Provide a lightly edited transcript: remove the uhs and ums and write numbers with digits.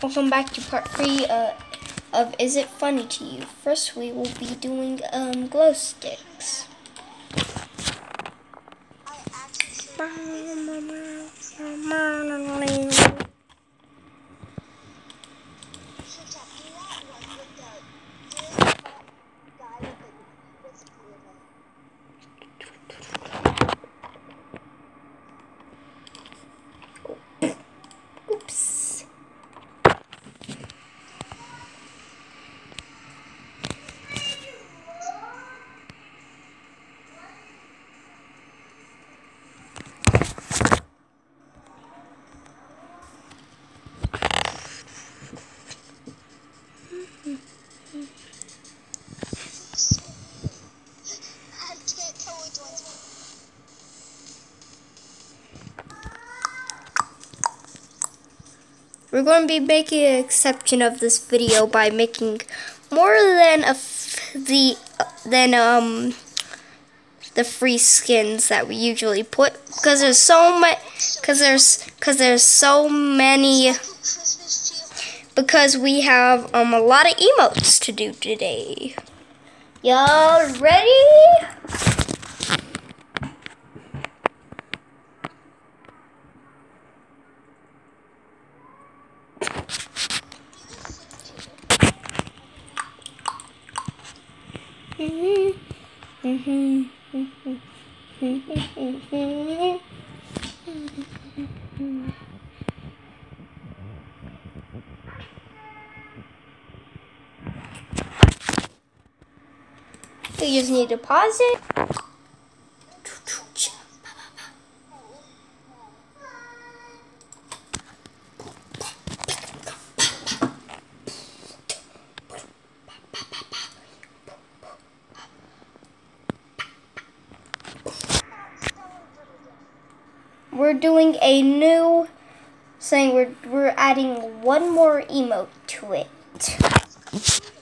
Welcome back to part 3 of Is It Funny to You? First we will be doing glow sticks. Oops. We're going to be making an exception of this video by making more than the free skins that we usually put, because there's so many because we have a lot of emotes to do today. Y'all ready? We just need to pause it. We're doing a new thing. We're adding one more emote to it.